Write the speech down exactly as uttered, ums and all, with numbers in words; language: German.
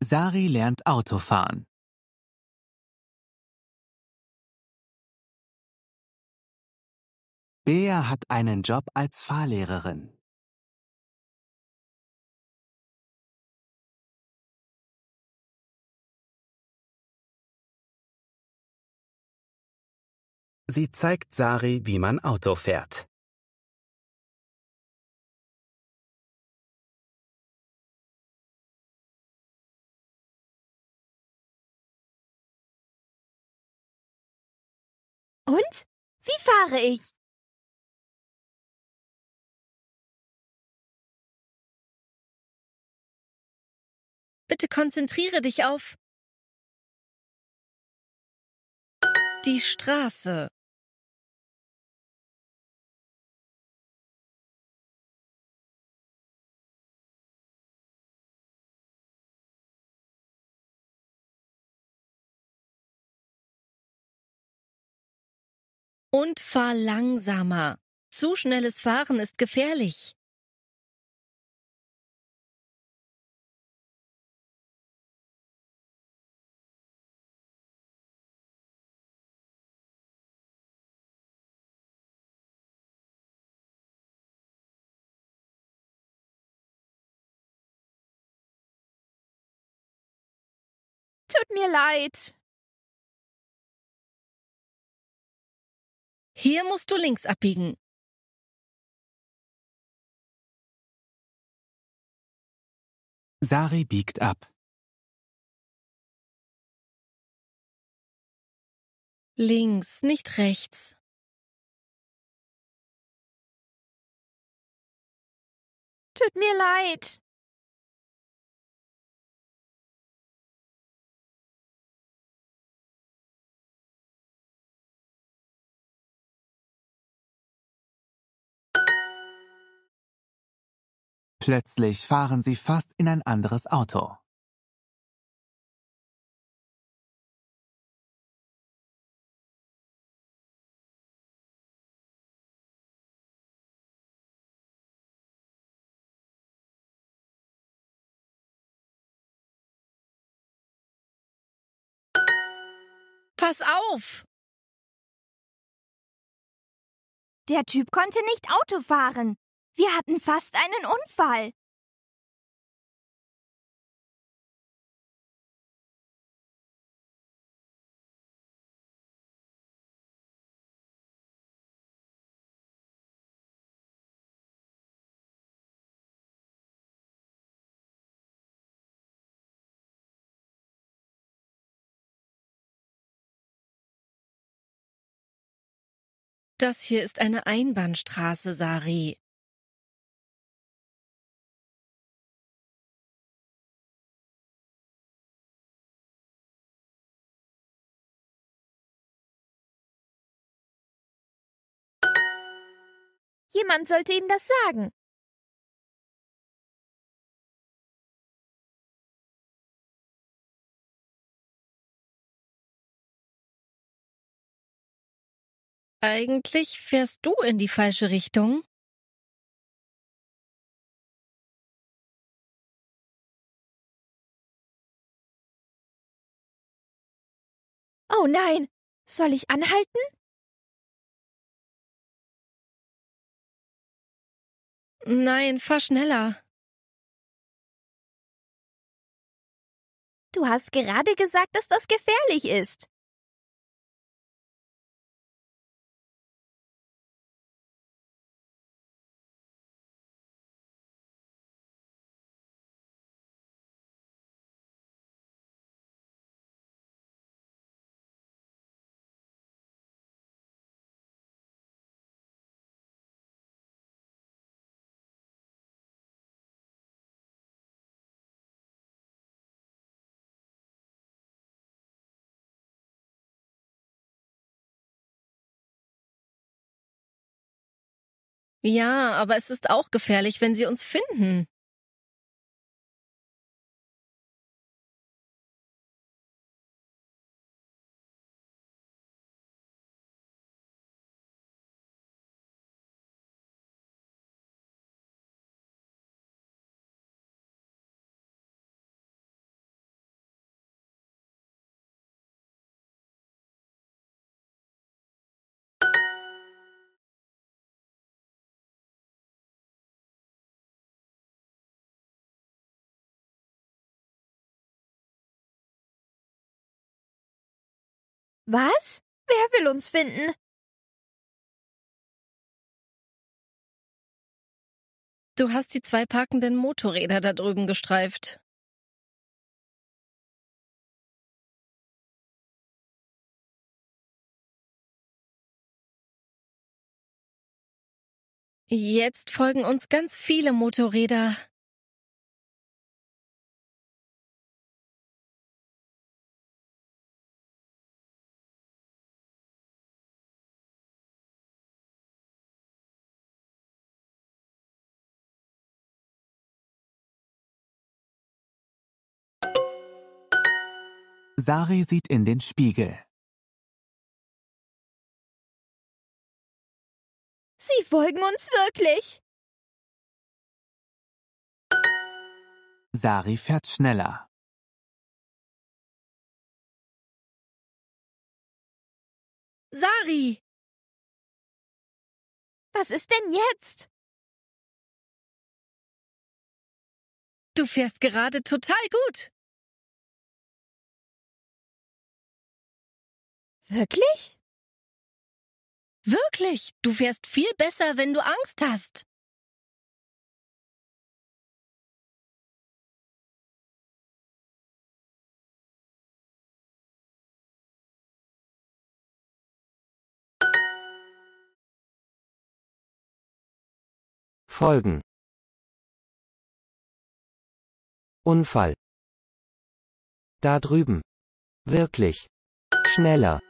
Sari lernt Autofahren. Bea hat einen Job als Fahrlehrerin. Sie zeigt Sari, wie man Auto fährt. Und? Wie fahre ich? Bitte konzentriere dich auf die Straße. Und fahr langsamer. Zu schnelles Fahren ist gefährlich. Tut mir leid. Hier musst du links abbiegen. Sari biegt ab. Links, nicht rechts. Tut mir leid. Plötzlich fahren sie fast in ein anderes Auto. Pass auf! Der Typ konnte nicht Auto fahren. Wir hatten fast einen Unfall. Das hier ist eine Einbahnstraße, Sari. Jemand sollte ihm das sagen. Eigentlich fährst du in die falsche Richtung. Oh nein, soll ich anhalten? Nein, fahr schneller. Du hast gerade gesagt, dass das gefährlich ist. Ja, aber es ist auch gefährlich, wenn sie uns finden. Was? Wer will uns finden? Du hast die zwei parkenden Motorräder da drüben gestreift. Jetzt folgen uns ganz viele Motorräder. Sari sieht in den Spiegel. Sie folgen uns wirklich. Sari fährt schneller. Sari! Was ist denn jetzt? Du fährst gerade total gut. Wirklich? Wirklich, du fährst viel besser, wenn du Angst hast. Folgen. Unfall. Da drüben. Wirklich. Schneller.